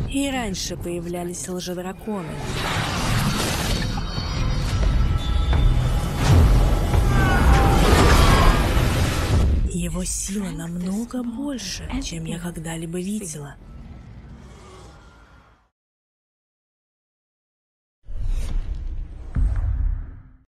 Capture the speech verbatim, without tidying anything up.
И раньше появлялись лжедраконы. Его сила намного больше, чем я когда-либо видела.